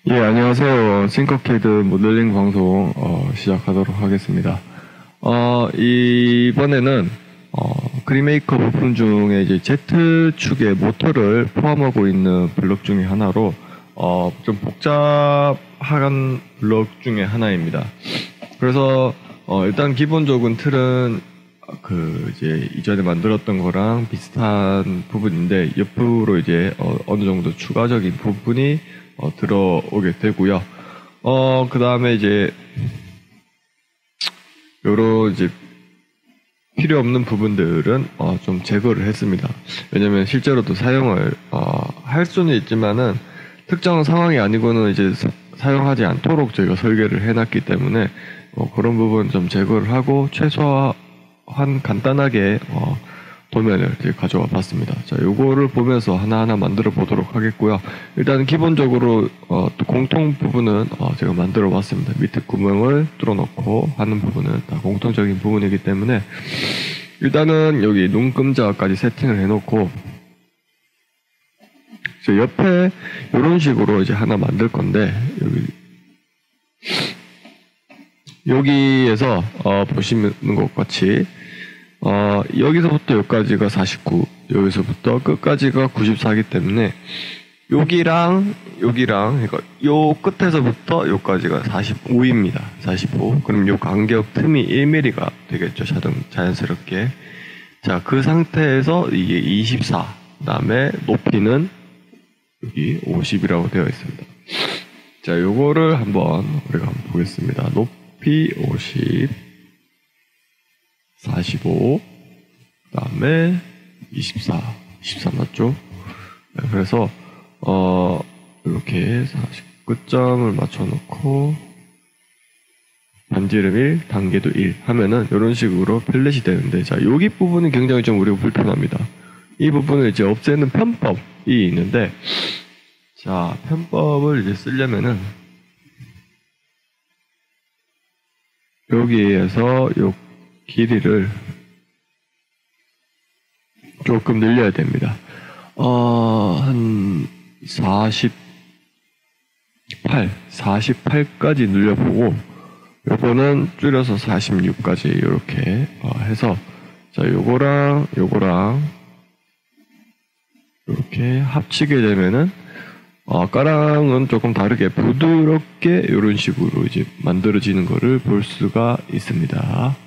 예, 안녕하세요. 싱커캐드 모델링 방송 시작하도록 하겠습니다. 이번에는 그리메이커 부품 중에 이제 Z축의 모터를 포함하고 있는 블록 중에 하나로 좀 복잡한 블록 중에 하나입니다. 그래서 일단 기본적인 틀은 이제 이전에 만들었던 거랑 비슷한 부분인데 옆으로 이제 어느 정도 추가적인 부분이 들어오게 되고요. 그 다음에 이제 요런 이제 필요 없는 부분들은 좀 제거를 했습니다. 왜냐면 실제로도 사용을 할 수는 있지만은 특정 상황이 아니고는 이제 사용하지 않도록 저희가 설계를 해놨기 때문에 그런 부분 좀 제거를 하고 최소한 간단하게 도면을 이렇게 가져와 봤습니다. 자, 요거를 보면서 하나하나 만들어 보도록 하겠고요. 일단 기본적으로 공통 부분은 제가 만들어 봤습니다. 밑에 구멍을 뚫어놓고 하는 부분은 다 공통적인 부분이기 때문에 일단은 여기 눈금자까지 세팅을 해놓고 옆에 이런 식으로 이제 하나 만들 건데 여기에서 보시는 것 같이 여기서부터 여기까지가 49, 여기서부터 끝까지가 94이기 때문에 여기랑 그러니까 요 끝에서부터 여기까지가 45입니다. 45. 그럼 요 간격 틈이 1mm가 되겠죠. 자연스럽게. 자, 그 상태에서 이게 24. 그다음에 높이는 여기 50이라고 되어 있습니다. 자, 요거를 우리가 한번 보겠습니다. 높이 50. 45, 그 다음에 24 맞죠? 네, 그래서, 이렇게 40 끝점을 맞춰놓고, 반지름 1, 단계도 1 하면은, 이런 식으로 플랫이 되는데, 자, 여기 부분이 굉장히 좀 우리가 불편합니다. 이 부분을 이제 없애는 편법이 있는데, 자, 편법을 이제 쓰려면은, 여기에서 요 길이를 조금 늘려야 됩니다. 한 48까지 늘려보고, 요거는 줄여서 46까지 이렇게 해서, 자, 요거랑 이렇게 합치게 되면은, 아까랑은 조금 다르게 부드럽게 이런 식으로 이제 만들어지는 거를 볼 수가 있습니다.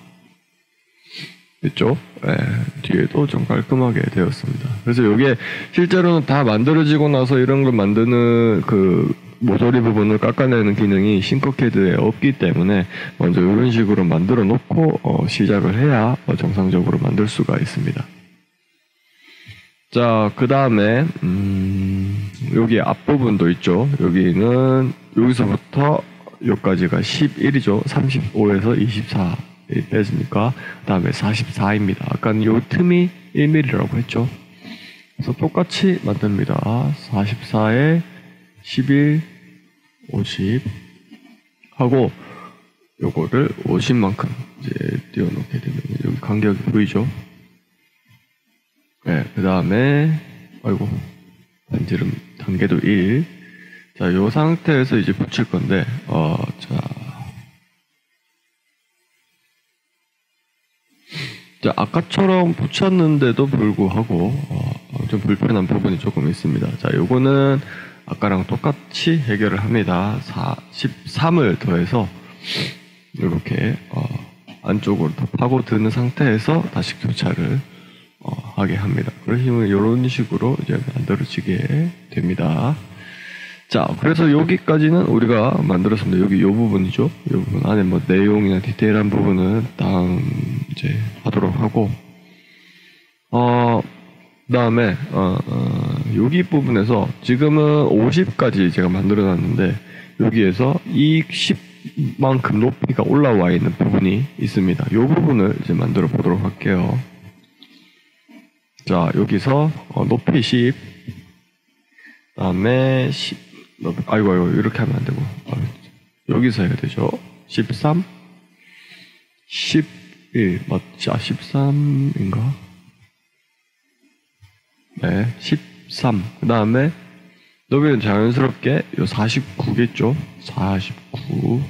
됐죠? 네, 뒤에도 좀 깔끔하게 되었습니다. 그래서 이게 실제로는 다 만들어지고 나서 이런 걸 만드는 그 모서리 부분을 깎아내는 기능이 싱커캐드에 없기 때문에 먼저 이런 식으로 만들어 놓고 시작을 해야 정상적으로 만들 수가 있습니다. 자, 그 다음에 여기 앞부분도 있죠. 여기는 여기서부터 여기까지가 11이죠. 35에서 24 빼지니까 그 다음에 44입니다. 아까는 요 틈이 1mm라고 했죠. 그래서 똑같이 만듭니다. 44에 11, 50 하고 요거를 50만큼 이제 띄워놓게 되면 여기 간격이 보이죠. 네, 그 다음에 반지름 단계도 1. 자, 요 상태에서 이제 붙일 건데 자, 아까처럼 붙였는데도 불구하고 좀 불편한 부분이 조금 있습니다. 자, 요거는 아까랑 똑같이 해결을 합니다. 13을 더해서 이렇게 안쪽으로 더 파고드는 상태에서 다시 교차를 하게 합니다. 그러시면 이런 식으로 이제 만들어지게 됩니다. 자, 그래서 여기까지는 우리가 만들었습니다. 여기 요 부분이죠. 요 부분 안에 뭐 내용이나 디테일한 부분은 다음 이제 하도록 하고, 그다음에 여기 부분에서 지금은 50까지 제가 만들어 놨는데 여기에서 이 10만큼 높이가 올라와 있는 부분이 있습니다. 요 부분을 이제 만들어 보도록 할게요. 자, 여기서 높이 10, 그다음에 10, 아이고 이렇게 하면 안 되고 여기서 해야 되죠. 13, 11 맞지? 13인가? 네, 13. 그 다음에 너비는 자연스럽게 요 49겠죠? 49.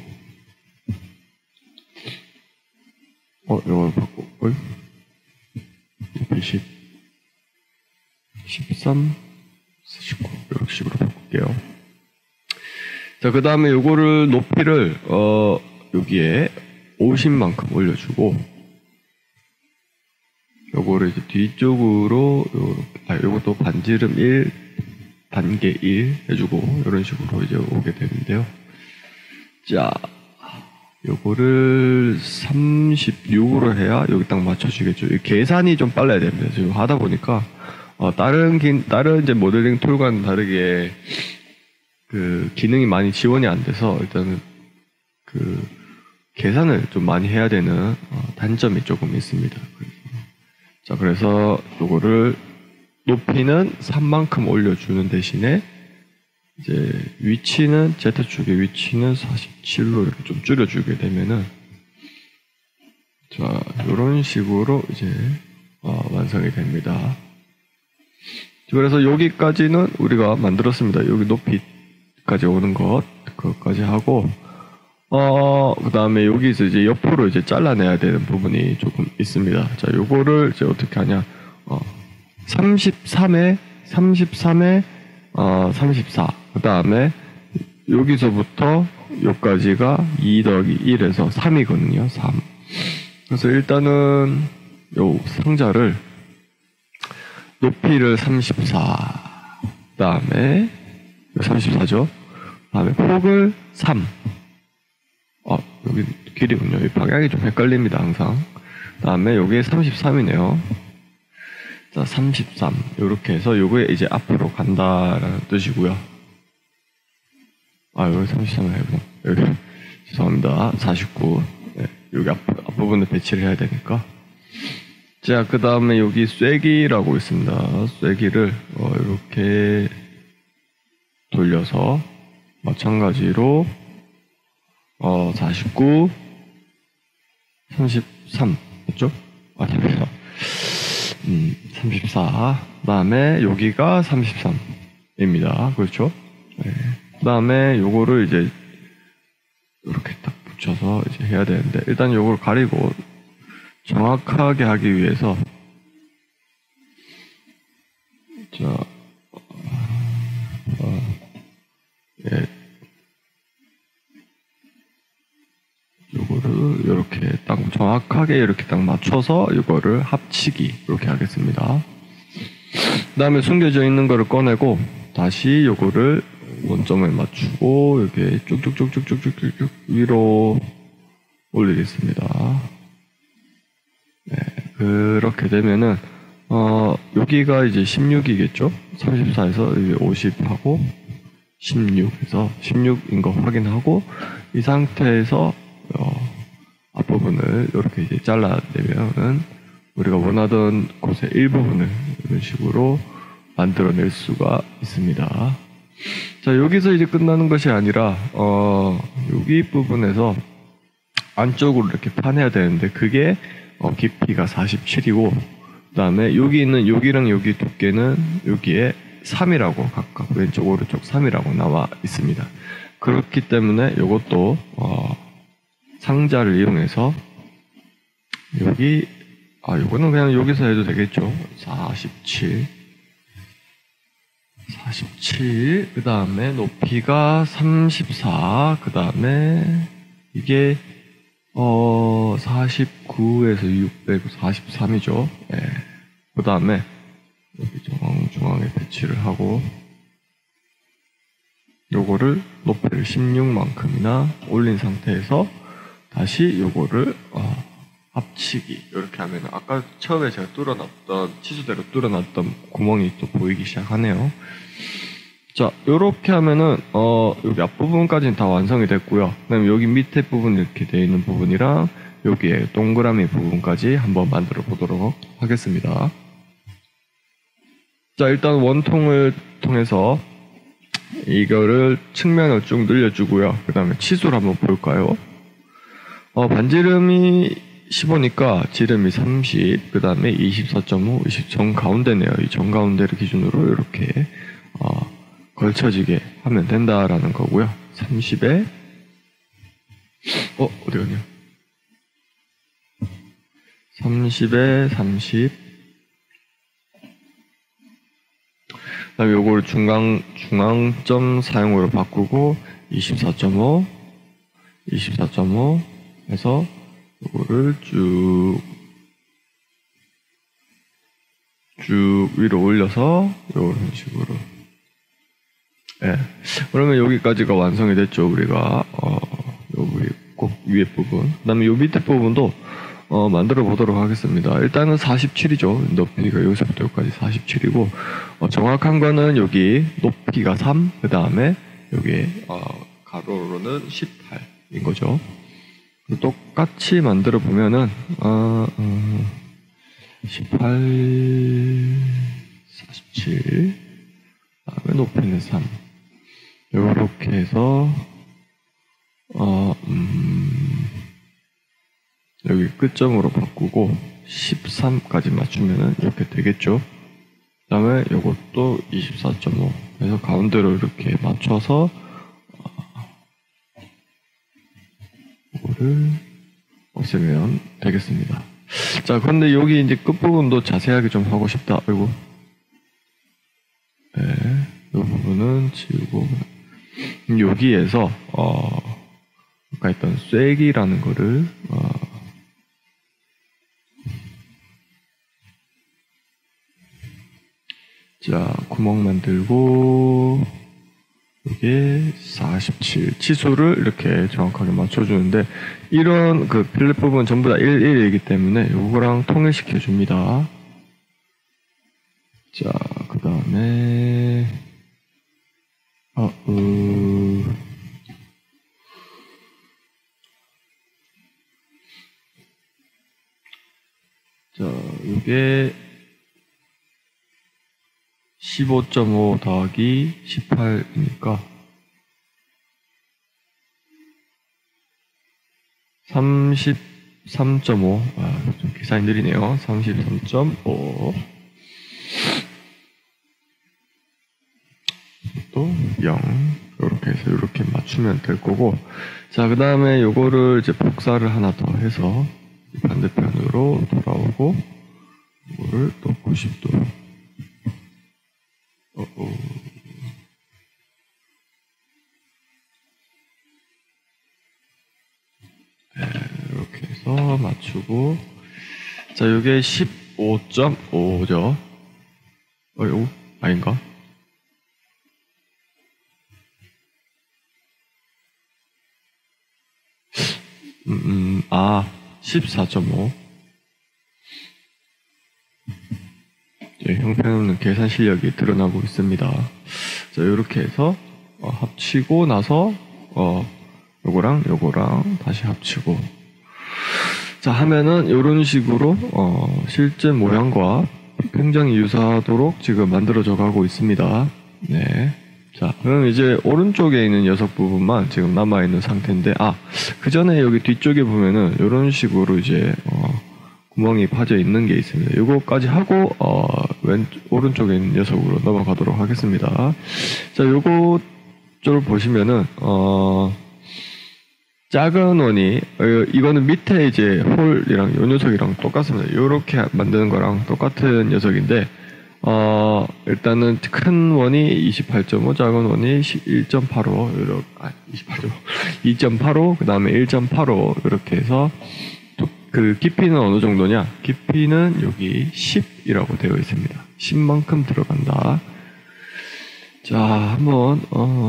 이걸 바꾸고, 10, 13, 19. 이렇게 식으로 바꿀게요. 자, 그 다음에 요거를 높이를, 여기에 50만큼 올려주고, 요거를 이제 뒤쪽으로, 요것도 반지름 1, 단계 1 해주고, 이런 식으로 이제 오게 되는데요. 자, 요거를 36으로 해야 여기 딱 맞춰주겠죠. 계산이 좀 빨라야 됩니다. 지금 하다 보니까, 다른 이제 모델링 툴과는 다르게, 그, 기능이 많이 지원이 안 돼서, 일단은, 계산을 좀 많이 해야 되는, 단점이 조금 있습니다. 자, 그래서 요거를 높이는 3만큼 올려주는 대신에, 이제 위치는 Z축의 위치는 47로 이렇게 좀 줄여주게 되면은 자 이런 식으로 이제 완성이 됩니다. 그래서 여기까지는 우리가 만들었습니다. 여기 높이까지 오는 것 그것까지 하고 그 다음에 여기서 이제 옆으로 이제 잘라내야 되는 부분이 조금 있습니다. 자 요거를 이제 어떻게 하냐 33에 34 그 다음에 여기서부터 여기까지가 2 더하기 1에서 3이거든요. 3. 그래서 일단은 요 상자를 높이를 34 그 다음에 34죠. 그 다음에 폭을 3 여기 길이군요. 이 방향이 좀 헷갈립니다. 항상. 그 다음에 여기에 33이네요. 자, 33. 요렇게 해서 요거에 이제 앞으로 간다라는 뜻이고요. 여기 33을 해보자. 여기. 죄송합니다. 49. 네, 여기 앞부분에 배치를 해야 되니까. 자, 그 다음에 여기 쐐기라고 있습니다. 쐐기를, 이렇게 돌려서, 마찬가지로, 49, 33. 맞죠? 잠시만요. 34. 그 다음에 여기가 33입니다. 그렇죠? 네. 그 다음에 요거를 이제 이렇게 딱 붙여서 이제 해야 되는데 일단 요걸 가리고 정확하게 하기 위해서 자, 예. 요거를 이렇게 딱 정확하게 이렇게 딱 맞춰서 이거를 합치기 이렇게 하겠습니다. 그 다음에 숨겨져 있는 거를 꺼내고 다시 요거를 원점에 맞추고 이렇게 쭉쭉쭉쭉쭉쭉쭉 위로 올리겠습니다. 네, 그렇게 되면은 여기가 이제 16이겠죠? 34에서 이제 50하고 16에서 16인 거 확인하고 이 상태에서 앞부분을 이렇게 이제 잘라내면은 우리가 원하던 곳의 일부분을 이런 식으로 만들어낼 수가 있습니다. 자, 여기서 이제 끝나는 것이 아니라 여기 부분에서 안쪽으로 이렇게 파내야 되는데 그게 깊이가 47이고 그 다음에 여기 있는 여기랑 여기 두께는 여기에 3이라고 각각 왼쪽 오른쪽 3이라고 나와 있습니다. 그렇기 때문에 이것도 상자를 이용해서 여기 요거는 그냥 여기서 해도 되겠죠. 47 그 다음에 높이가 34 그 다음에 이게 49에서 643이죠. 예. 그 다음에 여기 중앙에 배치를 하고 요거를 높이를 16만큼이나 올린 상태에서 다시 요거를 합치기 이렇게 하면 아까 처음에 제가 뚫어놨던 치수대로 뚫어놨던 구멍이 또 보이기 시작하네요. 자, 요렇게 하면은 여기 앞부분까지는 다 완성이 됐고요. 그다음에 여기 밑에 부분 이렇게 되어 있는 부분이랑 여기에 동그라미 부분까지 한번 만들어 보도록 하겠습니다. 자, 일단 원통을 통해서 이거를 측면을 쭉 늘려주고요. 그 다음에 치수를 한번 볼까요? 반지름이 15니까 지름이 30, 그 다음에 24.5, 20 정가운데네요. 이 정가운데를 기준으로 이렇게 걸쳐지게 하면 된다라는 거고요. 30에 어디 갔냐? 30에 30. 그다음에 요걸 중앙점 사용으로 바꾸고 24.5 해서 요거를 쭉 위로 올려서 요런 식으로. 예. 그러면 여기까지가 완성이 됐죠. 우리가 여기 꼭 위에 부분. 그다음에 요 밑에 부분도 만들어 보도록 하겠습니다. 일단은 47이죠. 높이가 여기서부터 여기까지 47이고 정확한 거는 여기 높이가 3, 그 다음에 여기 가로로는 18인 거죠. 똑같이 만들어 보면은 18, 47, 그다음에 높이는 3. 요렇게 해서 여기 끝점으로 바꾸고 13까지 맞추면은 이렇게 되겠죠. 그 다음에 요것도 24.5 그래서 가운데로 이렇게 맞춰서 이거를 없애면 되겠습니다. 자, 그런데 여기 이제 끝부분도 자세하게 좀 하고 싶다. 아이고. 네, 이 부분은 지우고 여기에서 아까 했던 쐐기라는 거를 자, 구멍 만들고 이게 47 치수를 이렇게 정확하게 맞춰주는데 이런 그 필렛 부분 전부 다 11이기 때문에 요거랑 통일시켜 줍니다. 자, 그 다음에 자, 이게 15.5 더하기 18이니까 33.5 좀 계산이 느리네요. 33.5 또 0 이렇게 해서 이렇게 맞추면 될 거고 자, 그 다음에 요거를 이제 복사를 하나 더 해서 반대편으로 돌아오고 이거를 또 90도 네, 이렇게 해서 맞추고 자, 요게 15.5죠. 이거 아닌가? 14.5 형편없는 계산 실력이 드러나고 있습니다. 자, 이렇게 해서 합치고 나서 요거랑 다시 합치고 자 하면은 이런 식으로 실제 모양과 굉장히 유사하도록 지금 만들어져 가고 있습니다. 네. 자, 그럼 이제 오른쪽에 있는 녀석 부분만 지금 남아있는 상태인데, 그 전에 여기 뒤쪽에 보면은 이런 식으로 이제, 구멍이 파져 있는 게 있습니다. 요거까지 하고, 오른쪽에 있는 녀석으로 넘어가도록 하겠습니다. 자, 요거 쪽을 보시면은, 작은 원이, 이거는 밑에 이제 홀이랑 요 녀석이랑 똑같습니다. 요렇게 만드는 거랑 똑같은 녀석인데, 일단은 큰 원이 28.5, 작은 원이 1.85, 2.85, 그 다음에 1.85, 이렇게 해서, 그 깊이는 어느 정도냐? 깊이는 여기 10이라고 되어 있습니다. 10만큼 들어간다. 자, 한번,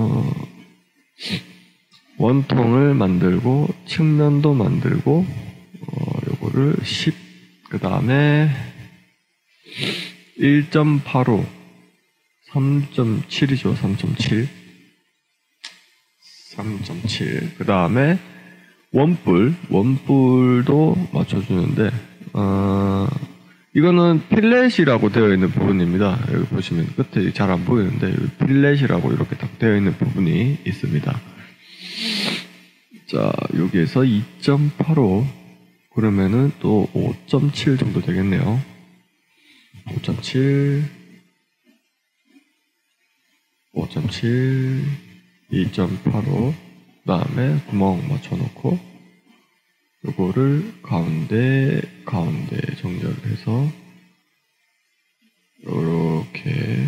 원통을 만들고, 측면도 만들고, 요거를 10, 그 다음에, 1.85, 3.7이죠. 3.7. 그 다음에 원뿔도 맞춰주는데, 이거는 필렛이라고 되어 있는 부분입니다. 여기 보시면 끝에 잘 안 보이는데, 여기 필렛이라고 이렇게 딱 되어 있는 부분이 있습니다. 자, 여기에서 2.85, 그러면은 또 5.7 정도 되겠네요. 5.7, 5.7, 2.85, 그 다음에 구멍 맞춰놓고, 요거를 가운데 정렬을 해서, 요렇게,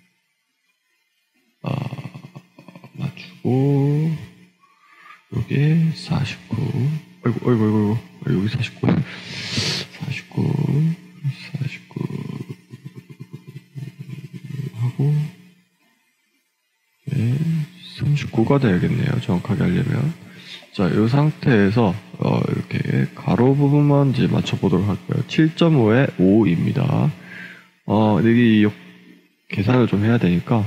맞추고, 요게 49, 아이고, 여기 49, 하고, 네, 39가 되겠네요. 정확하게 하려면. 자, 이 상태에서, 이렇게 가로 부분만 이제 맞춰보도록 할게요. 7.5에 5입니다. 여기 계산을 좀 해야 되니까,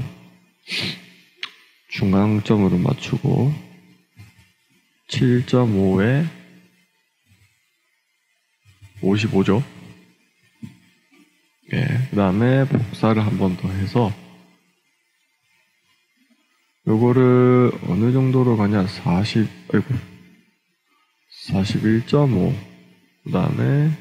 중앙점으로 맞추고, 7.5에 55죠. 예, 그 다음에 복사를 한 번 더 해서 요거를 어느 정도로 가냐 41.5 그 다음에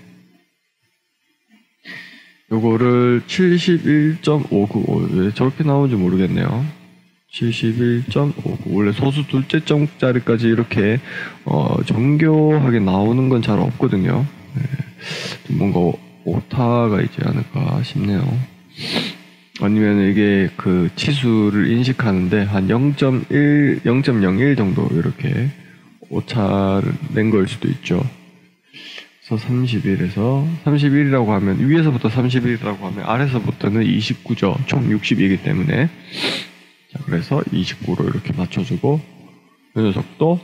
요거를 71.595 왜 저렇게 나오는지 모르겠네요. 71.5 원래 소수 둘째 점짜리까지 이렇게 정교하게 나오는 건 잘 없거든요. 네, 뭔가 오타가 있지 않을까 싶네요. 아니면 이게 그 치수를 인식하는데 한 0.1, 0.01 정도 이렇게 오차를 낸 거일 수도 있죠. 그래서 31이라고 하면 위에서부터 31이라고 하면 아래서부터는 29죠. 총 60이기 때문에. 자, 그래서 29로 이렇게 맞춰주고 이 녀석도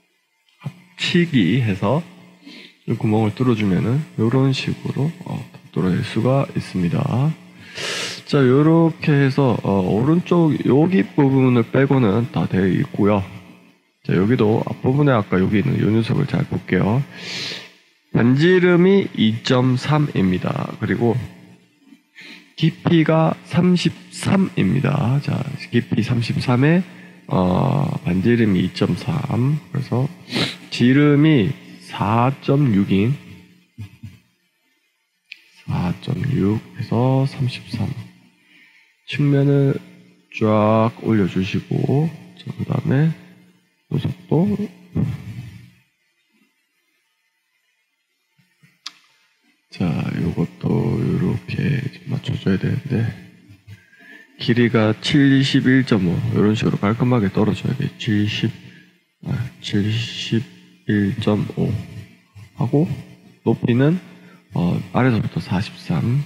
합치기 해서 이 구멍을 뚫어주면은 이런 식으로 뚫어낼 수가 있습니다. 자, 요렇게 해서 오른쪽 여기 부분을 빼고는 다 되어 있고요. 자, 여기도 앞부분에 아까 여기 있는 요 녀석을 잘 볼게요. 반지름이 2.3입니다. 그리고 깊이가 33입니다. 자, 깊이 33에 반지름이 2.3 그래서 지름이 4.6인 4.6 해서 33 측면을 쫙 올려주시고 그 다음에 녀석도 자, 요것도 이렇게 맞춰줘야 되는데 길이가 71.5 이런 식으로 깔끔하게 떨어져야 돼. 71.5 하고 높이는 아래서부터 43.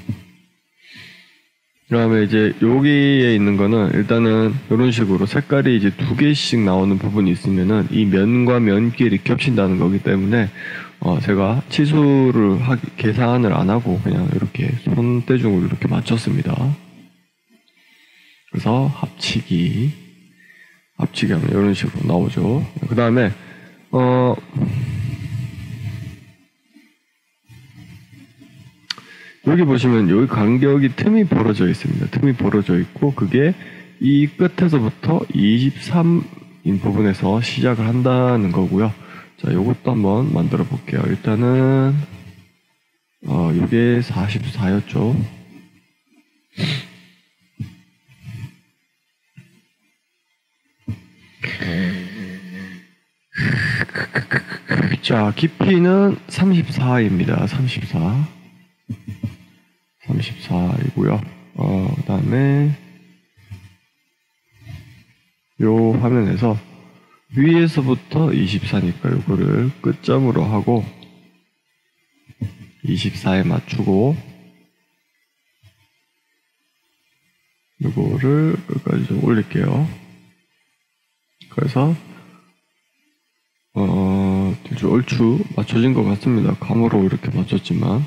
그 다음에 이제 여기에 있는 거는 일단은 이런 식으로 색깔이 이제 두 개씩 나오는 부분이 있으면은 이 면과 면끼리 겹친다는 거기 때문에 제가 치수를 계산을 안 하고 그냥 이렇게 손대중으로 이렇게 맞췄습니다. 그래서 합치기 하면 이런 식으로 나오죠. 그 다음에 여기 보시면 여기 간격이 틈이 벌어져 있습니다. 틈이 벌어져 있고 그게 이 끝에서부터 23인 부분에서 시작을 한다는 거고요. 자, 이것도 한번 만들어 볼게요. 일단은 이게 44였죠. 자, 깊이는 34입니다. 34이고요. 그 다음에 요 화면에서 위에서부터 24니까 요거를 끝점으로 하고 24에 맞추고 요거를 끝까지 좀 올릴게요. 그래서 얼추 맞춰진 것 같습니다. 감으로 이렇게 맞췄지만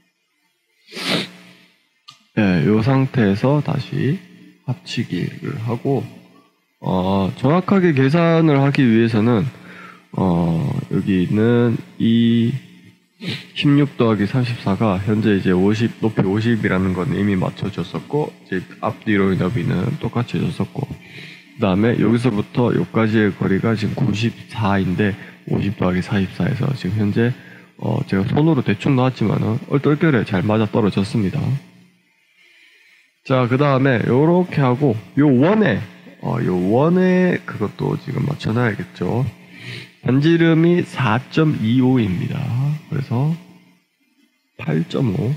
네, 요 상태에서 다시 합치기를 하고 정확하게 계산을 하기 위해서는 여기 있는 이 16 더하기 34가 현재 이제 50 높이 50이라는 건 이미 맞춰졌었고 이제 앞뒤로의 너비는 똑같이 해줬었고 그 다음에 여기서부터 여기까지의 거리가 지금 94인데 50 더하기 44에서 지금 현재 제가 손으로 대충 놨지만은 얼떨결에 잘 맞아 떨어졌습니다. 자, 그 다음에 요렇게 하고 요 원에 요 원에 그것도 지금 맞춰놔야겠죠. 반지름이 4.25입니다. 그래서 8.5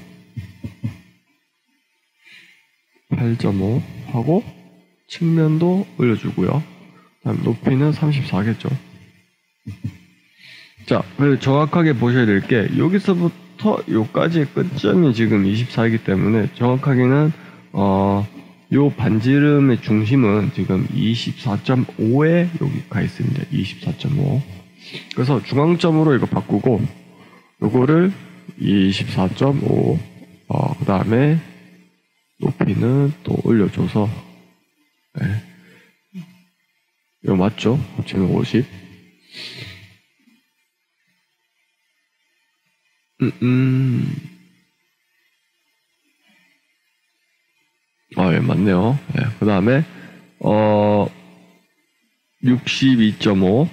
하고 측면도 올려주고요. 다음 높이는 34겠죠. 자, 그래서 정확하게 보셔야 될 게 여기서부터 요까지의 끝점이 지금 24이기 때문에 정확하게는 요 반지름의 중심은 지금 24.5에 여기 가 있습니다. 24.5. 그래서 중앙점으로 이거 바꾸고 요거를 24.5 그 다음에 높이는 또 올려줘서 네. 이거 맞죠? 합치면 50. 예, 맞네요. 예, 그 다음에, 62.5.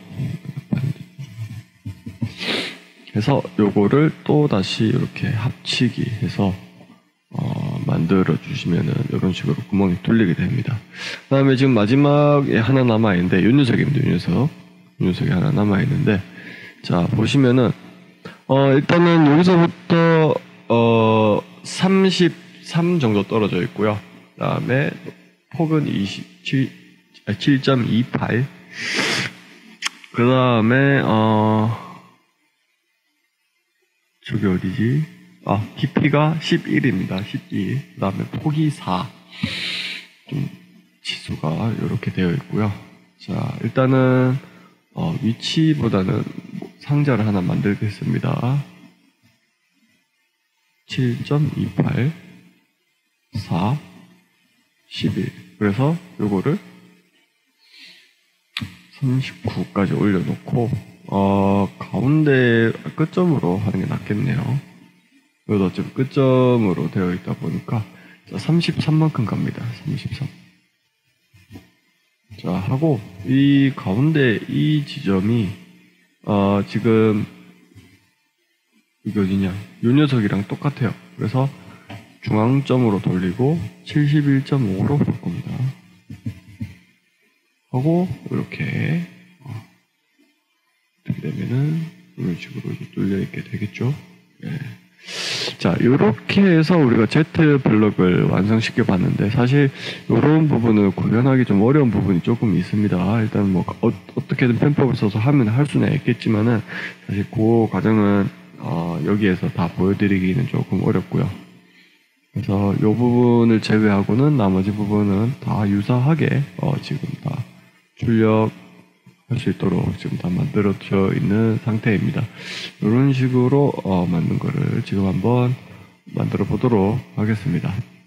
해서 요거를 또 다시 이렇게 합치기 해서, 만들어 주시면은 이런 식으로 구멍이 뚫리게 됩니다. 그 다음에 지금 마지막에 하나 남아있는데, 요 녀석입니다, 요 녀석. 요 녀석이 하나 남아있는데, 자, 보시면은, 일단은 여기서부터, 33 정도 떨어져 있고요. 그 다음에 폭은 7.28. 그 다음에 저기 어디지? 깊이가 11입니다. 11. 그 다음에 폭이 4. 좀 지수가 이렇게 되어 있고요. 자, 일단은 위치보다는 상자를 하나 만들겠습니다. 7.28 4 11. 그래서 요거를 39까지 올려놓고 가운데 끝점으로 하는 게 낫겠네요. 이것도 어차피 끝점으로 되어 있다 보니까 33만큼 갑니다. 33. 자, 하고 이 가운데 이 지점이 지금 이게 어디냐? 요 녀석이랑 똑같아요. 그래서 중앙점으로 돌리고 71.5로 바꿉니다. 하고 이렇게 되면은 이런 식으로 뚫려 있게 되겠죠. 예. 자, 이렇게 해서 우리가 Z 블럭을 완성시켜 봤는데 사실 이런 부분을 구현하기 좀 어려운 부분이 조금 있습니다. 일단 뭐 어떻게든 편법을 써서 하면 할 수는 있겠지만은 사실 그 과정은 여기에서 다 보여드리기는 조금 어렵고요. 그래서 이 부분을 제외하고는 나머지 부분은 다 유사하게 지금 다 출력할 수 있도록 지금 다 만들어져 있는 상태입니다. 이런 식으로 만든 거를 지금 한번 만들어 보도록 하겠습니다.